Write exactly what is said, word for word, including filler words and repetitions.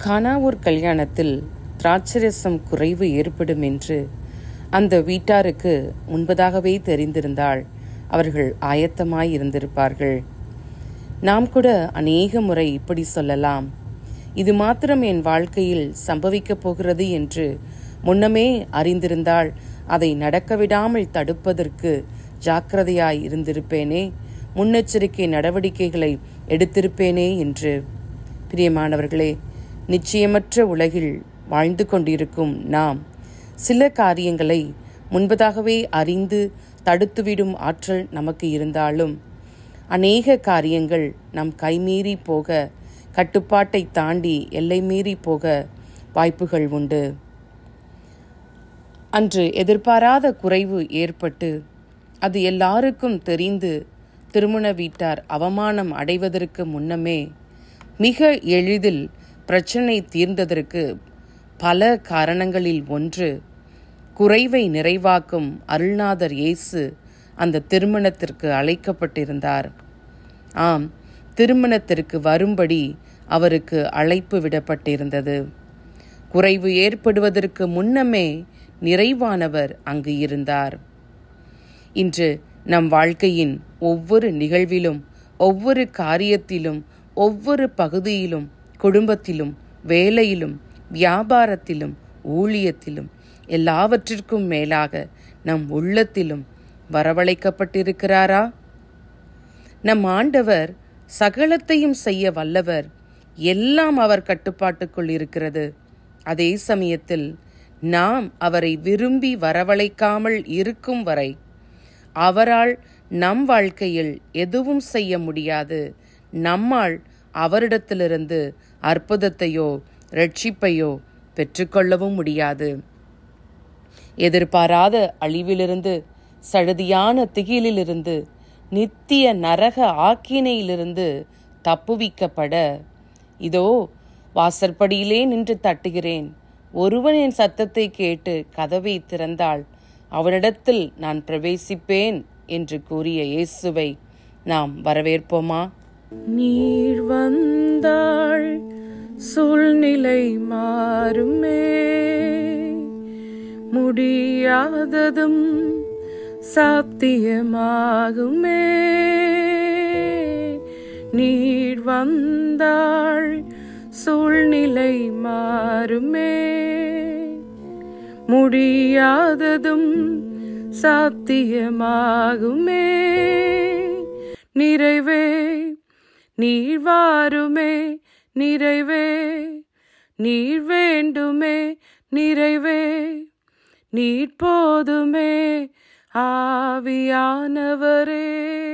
கானாவூர் கல்யாணத்தில் திராட்சரசம் குறைவு ஏற்படும் என்று அந்த வீட்டாருக்கு முன்பதாகவே தெரிந்திருந்தால் அவர்கள் ஆயத்தமாய் இருந்திருப்பார்கள். நாம் கூட அநேக முறை இப்படி சொல்லலாம், இது மாத்திரம் என் வாழ்க்கையில் சம்பவிக்கப் போகிறது என்று முன்னமே அறிந்திருந்தால் அதை நடக்கவிடாமல் தடுப்பதற்கு ஜாக்கிரதையாய் இருந்திருப்பேனே, முன்னெச்சரிக்கை நடவடிக்கைகளை எடுத்திருப்பேனே என்று. பிரியமானவர்களே, நிச்சயமற்ற உலகில் வாழ்ந்து கொண்டிருக்கும் நாம் சில காரியங்களை முன்பதாகவே அறிந்து தடுத்துவிடும் ஆற்றல் நமக்கு இருந்தாலும் அநேக காரியங்கள் நம் கைமீறி போக, கட்டுப்பாட்டை தாண்டி எல்லை மீறி போக வாய்ப்புகள் உண்டு. அன்று எதிர்பாராத குறைவு ஏற்பட்டு அது எல்லாருக்கும் தெரிந்து திருமண வீட்டார் அவமானம் அடைவதற்கு முன்னமே மிக எளிதில் பிரச்சனை தீர்ந்ததற்கு பல காரணங்களில் ஒன்று, குறைவை நிறைவாக்கும் அருள்நாதர் இயேசு அந்த திருமணத்திற்கு அழைக்கப்பட்டிருந்தார். ஆம், திருமணத்திற்கு வரும்படி அவருக்கு அழைப்பு விடப்பட்டிருந்தது. குறைவு ஏற்படுவதற்கு முன்னமே நிறைவானவர் அங்கு இருந்தார். இன்று நம் வாழ்க்கையின் ஒவ்வொரு நிகழ்விலும், ஒவ்வொரு காரியத்திலும், ஒவ்வொரு பகுதியிலும், குடும்பத்திலும், வேலையிலும், வியாபாரத்திலும், ஊழியத்திலும், எல்லாவற்றிற்கும் மேலாக நம் உள்ளத்திலும் வரவழைக்கப்பட்டிருக்கிறாரா? நம் ஆண்டவர் சகலத்தையும் செய்ய வல்லவர். எல்லாம் அவர் கட்டுப்பாட்டுக்குள் இருக்கிறது. அதே சமயத்தில் நாம் அவரை விரும்பி வரவழைக்காமல் இருக்கும் வரை அவரால் நம் வாழ்க்கையில் எதுவும் செய்ய முடியாது. நம்மால் அவரிடத்திலிருந்து அற்புதத்தையோ இரட்சிப்பையோ பெற்றுக்கொள்ளவும் முடியாது. எதிர்பாராத அழிவிலிருந்து, சடுதியான திகிலிலிருந்து, நித்திய நரக ஆக்கினையிலிருந்து தப்புவிக்கப்பட இதோ வாசற்படியிலே நின்று தட்டுகிறேன். ஒருவன் என் சத்தத்தை கேட்டு கதவை திறந்தால் அவனிடத்தில் நான் பிரவேசிப்பேன் என்று கூறிய இயேசுவை நாம் வரவேற்போமா? நீர் வந்தாள் சூழ்நிலை மாறுமே, முடியாததும் சாத்தியமாகுமே. நீர் வந்தாள் சூழ்நிலை மாறுமே, முடியாததும் சாத்தியமாகுமே. நிறைவே நீர் வாருமே, நிறைவே நீர் வேண்டுமே, நிறைவே நீர் போதுமே, ஆவியானவரே.